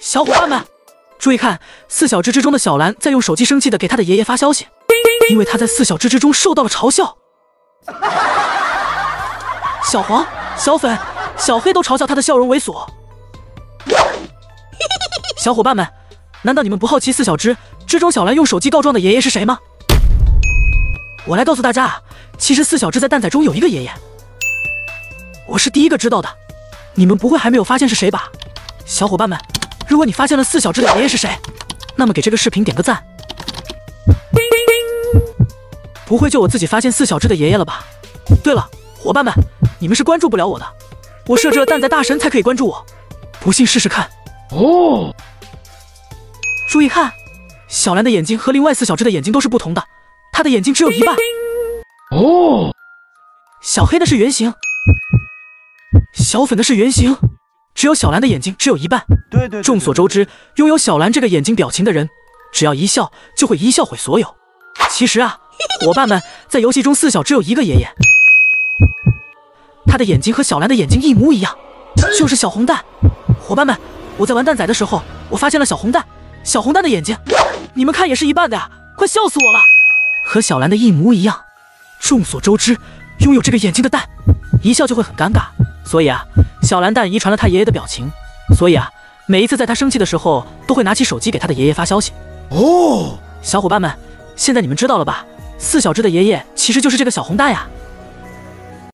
小伙伴们，注意看，4小只之中的小蓝在用手机生气的给他的爷爷发消息，因为他在4小只之中受到了嘲笑。小黄、小粉、小黑都嘲笑他的笑容猥琐。小伙伴们，难道你们不好奇4小只之中小蓝用手机告状的爷爷是谁吗？我来告诉大家啊，其实4小只在蛋仔中有一个爷爷，我是第一个知道的，你们不会还没有发现是谁吧？小伙伴们，如果你发现了4小只的爷爷是谁，那么给这个视频点个赞。不会就我自己发现4小只的爷爷了吧？对了，伙伴们，你们是关注不了我的，我设置了蛋仔大神才可以关注我，不信试试看。哦，注意看，小蓝的眼睛和另外4小只的眼睛都是不同的，他的眼睛只有一半。哦，小黑的是圆形，小粉的是圆形，只有小蓝的眼睛只有一半。对，众所周知，拥有小蓝这个眼睛表情的人，只要一笑就会一笑毁所有。其实啊，伙伴们，在游戏中4小只有一个爷爷，他的眼睛和小蓝的眼睛一模一样，就是小红蛋。伙伴们，我在玩蛋仔的时候，我发现了小红蛋，小红蛋的眼睛，你们看也是一半的呀，快笑死我了，和小蓝的一模一样。众所周知，拥有这个眼睛的蛋，一笑就会很尴尬，所以啊，小蓝蛋遗传了他爷爷的表情，所以啊，每一次在他生气的时候，都会拿起手机给他的爷爷发消息。哦，小伙伴们，现在你们知道了吧？4小只的爷爷其实就是这个小红蛋呀。